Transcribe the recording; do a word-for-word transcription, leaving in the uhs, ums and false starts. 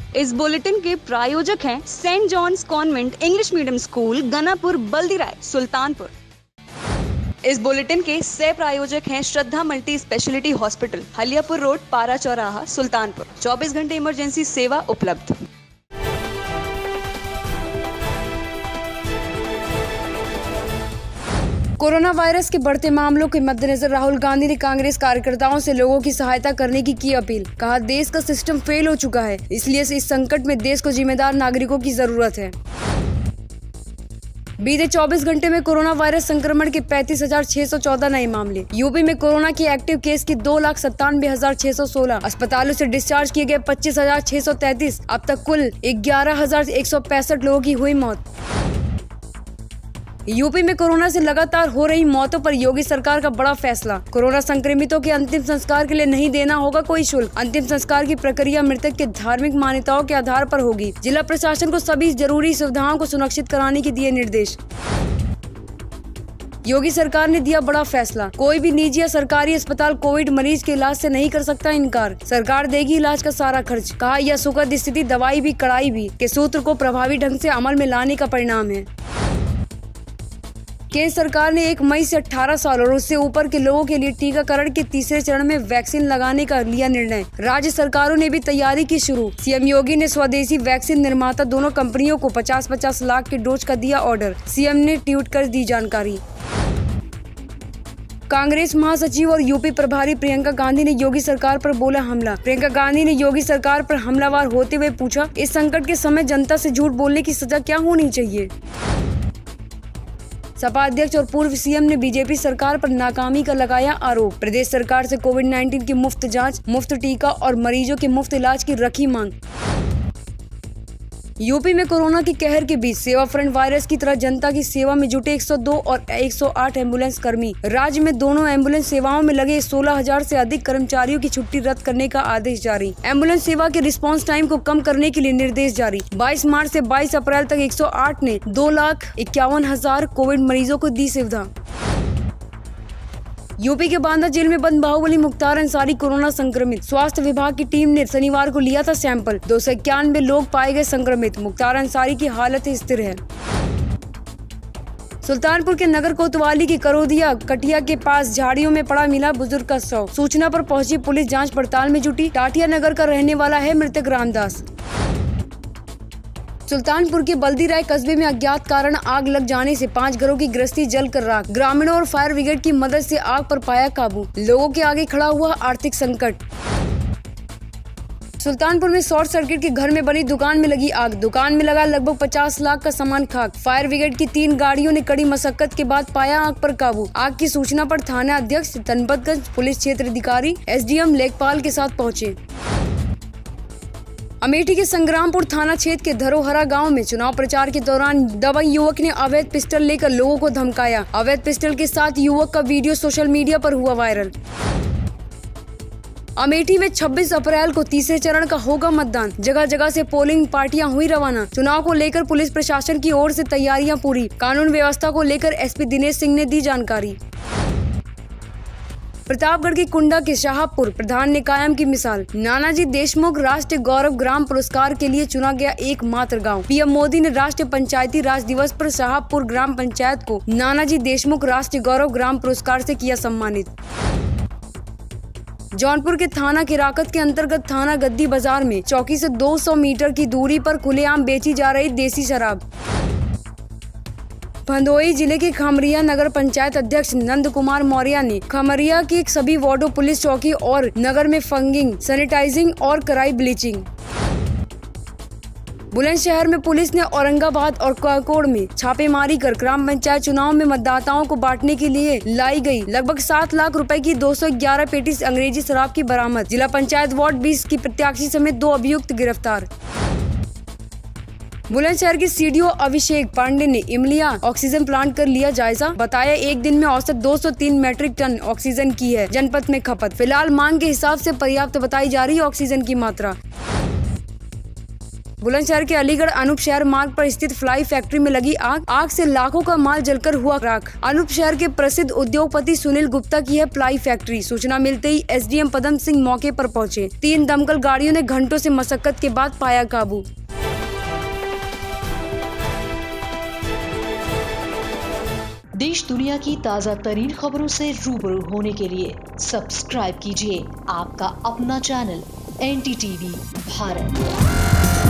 इस बुलेटिन के प्रायोजक हैं Saint John's Convent English Medium School, Ganapur, Baldirai, Sultanpur. इस बुलेटिन के सह प्रायोजक हैं Shraddha multi speciality hospital, Haliyapur road, Para Chauraha, Sultanpur. चौबीस घंटे इमरजेंसी सेवा उपलब्ध। कोरोना वायरस के बढ़ते मामलों के मद्देनजर राहुल गांधी ने कांग्रेस कार्यकर्ताओं से लोगों की सहायता करने की की अपील। कहा, देश का सिस्टम फेल हो चुका है, इसलिए इस संकट में देश को जिम्मेदार नागरिकों की जरूरत है। बीते चौबीस घंटे में कोरोना वायरस संक्रमण के पैंतीस हजार छह सौ चौदह नए मामले। यूपी में कोरोना के एक्टिव केस की दो लाख सत्तानवे हजार छह सौ सोलह। अस्पतालों से डिस्चार्ज किए गए पच्चीस हजार छह सौ तैतीस। अब तक कुल ग्यारह हजार एक सौ पैंसठ लोगों की हुई मौत। यूपी में कोरोना से लगातार हो रही मौतों पर योगी सरकार का बड़ा फैसला। कोरोना संक्रमितों के अंतिम संस्कार के लिए नहीं देना होगा कोई शुल्क। अंतिम संस्कार की प्रक्रिया मृतक के धार्मिक मान्यताओं के आधार पर होगी। जिला प्रशासन को सभी जरूरी सुविधाओं को सुनिश्चित कराने के दिए निर्देश। योगी सरकार ने दिया बड़ा फैसला। कोई भी निजी या सरकारी अस्पताल कोविड मरीज के इलाज से नहीं कर सकता इनकार। सरकार देगी इलाज का सारा खर्च। कहा, यह सुखद स्थिति दवाई भी कड़ाई भी के सूत्र को प्रभावी ढंग से अमल में लाने का परिणाम है। केंद्र सरकार ने एक मई से अठारह साल और उससे ऊपर के लोगों के लिए टीकाकरण के तीसरे चरण में वैक्सीन लगाने का लिया निर्णय। राज्य सरकारों ने भी तैयारी की शुरू। सीएम योगी ने स्वदेशी वैक्सीन निर्माता दोनों कंपनियों को पचास पचास लाख के डोज का दिया ऑर्डर। सीएम ने ट्वीट कर दी जानकारी। कांग्रेस महासचिव और यूपी प्रभारी प्रियंका गांधी ने योगी सरकार पर बोला हमला। प्रियंका गांधी ने योगी सरकार पर हमलावर होते हुए पूछा, इस संकट के समय जनता से झूठ बोलने की सजा क्या होनी चाहिए। सपा अध्यक्ष और पूर्व सीएम ने बीजेपी सरकार पर नाकामी का लगाया आरोप। प्रदेश सरकार से कोविड उन्नीस की मुफ्त जांच, मुफ्त टीका और मरीजों के मुफ्त इलाज की रखी मांग। यूपी में कोरोना के कहर के बीच सेवा फ्रंट वायरस की तरह जनता की सेवा में जुटे एक सौ दो और एक सौ आठ एम्बुलेंस कर्मी। राज्य में दोनों एम्बुलेंस सेवाओं में लगे सोलह हजार से अधिक कर्मचारियों की छुट्टी रद्द करने का आदेश जारी। एम्बुलेंस सेवा के रिस्पांस टाइम को कम करने के लिए निर्देश जारी। बाईस मार्च से बाईस अप्रैल तक एक सौ आठ ने दो लाख इक्यावन हजार कोविड मरीजों को दी सुविधा। यूपी के बांदा जेल में बंद बाहुबली मुख्तार अंसारी कोरोना संक्रमित। स्वास्थ्य विभाग की टीम ने शनिवार को लिया था सैंपल। दो सौ इक्यानवे लोग पाए गए संक्रमित। मुख्तार अंसारी की हालत स्थिर है। सुल्तानपुर के नगर कोतवाली की करोदिया कटिया के पास झाड़ियों में पड़ा मिला बुजुर्ग का शव। सूचना पर पहुंची पुलिस जांच पड़ताल में जुटी। टाटिया नगर का रहने वाला है मृतक रामदास। सुल्तानपुर के बल्दीराय कस्बे में अज्ञात कारण आग लग जाने से पांच घरों की गृहस्थी जलकर राख। ग्रामीणों और फायर ब्रिगेड की मदद से आग पर पाया काबू। लोगों के आगे खड़ा हुआ आर्थिक संकट। सुल्तानपुर में शॉर्ट सर्किट के घर में बनी दुकान में लगी आग। दुकान में लगा लगभग पचास लाख का सामान खाक। फायर ब्रिगेड की तीन गाड़ियों ने कड़ी मशक्कत के बाद पाया आग पर काबू। आग की सूचना पर थाना अध्यक्ष, तनपतगंज पुलिस क्षेत्र अधिकारी, एसडीएम लेखपाल के साथ पहुँचे। अमेठी के संग्रामपुर थाना क्षेत्र के धरोहरा गांव में चुनाव प्रचार के दौरान दबंग युवक ने अवैध पिस्टल लेकर लोगों को धमकाया। अवैध पिस्टल के साथ युवक का वीडियो सोशल मीडिया पर हुआ वायरल। अमेठी में छब्बीस अप्रैल को तीसरे चरण का होगा मतदान। जगह जगह से पोलिंग पार्टियां हुई रवाना। चुनाव को लेकर पुलिस प्रशासन की ओर से तैयारियां पूरी। कानून व्यवस्था को लेकर एसपी दिनेश सिंह ने दी जानकारी। प्रतापगढ़ के कुंडा के शाहपुर प्रधान ने कायम की मिसाल। नानाजी देशमुख राष्ट्रीय गौरव ग्राम पुरस्कार के लिए चुना गया एकमात्र गांव। पीएम मोदी ने राष्ट्रीय पंचायती राज दिवस पर शाहपुर ग्राम पंचायत को नानाजी देशमुख राष्ट्रीय गौरव ग्राम पुरस्कार से किया सम्मानित। जौनपुर के थाना किराकत के अंतर्गत थाना गद्दी बाजार में चौकी से दो सौ मीटर की दूरी पर खुलेआम बेची जा रही देसी शराब। भदोही जिले के खमरिया नगर पंचायत अध्यक्ष नंद कुमार मौर्य ने खमरिया के सभी वार्डों, पुलिस चौकी और नगर में फंगिंग, सैनिटाइजिंग और कराई ब्लीचिंग। बुलंदशहर में पुलिस ने औरंगाबाद और काकोड़ में छापेमारी कर ग्राम पंचायत चुनाव में मतदाताओं को बांटने के लिए लाई गई लगभग सात लाख रुपए की दो सौ ग्यारह पेटी अंग्रेजी शराब की बरामद। जिला पंचायत वार्ड बीस की प्रत्याशी समेत दो अभियुक्त गिरफ्तार। बुलंदशहर के सीडीओ अभिषेक पांडे ने इमलिया ऑक्सीजन प्लांट कर लिया जायजा। बताया एक दिन में औसत दो सौ तीन मैट्रिक टन ऑक्सीजन की है जनपद में खपत। फिलहाल मांग के हिसाब से पर्याप्त बताई जा रही है ऑक्सीजन की मात्रा। बुलंदशहर के अलीगढ़ अनूप शहर मार्ग पर स्थित फ्लाई फैक्ट्री में लगी आग आग से लाखों का माल जलकर हुआ राख। अनूप शहर के प्रसिद्ध उद्योगपति सुनील गुप्ता की है फ्लाई फैक्ट्री। सूचना मिलते ही एसडीएम पदम सिंह मौके पर पहुंचे। तीन दमकल गाड़ियों ने घंटों से मशक्कत के बाद पाया काबू। देश दुनिया की ताज़ा तरीन खबरों से रूबरू होने के लिए सब्सक्राइब कीजिए आपका अपना channel N D T V Bharat.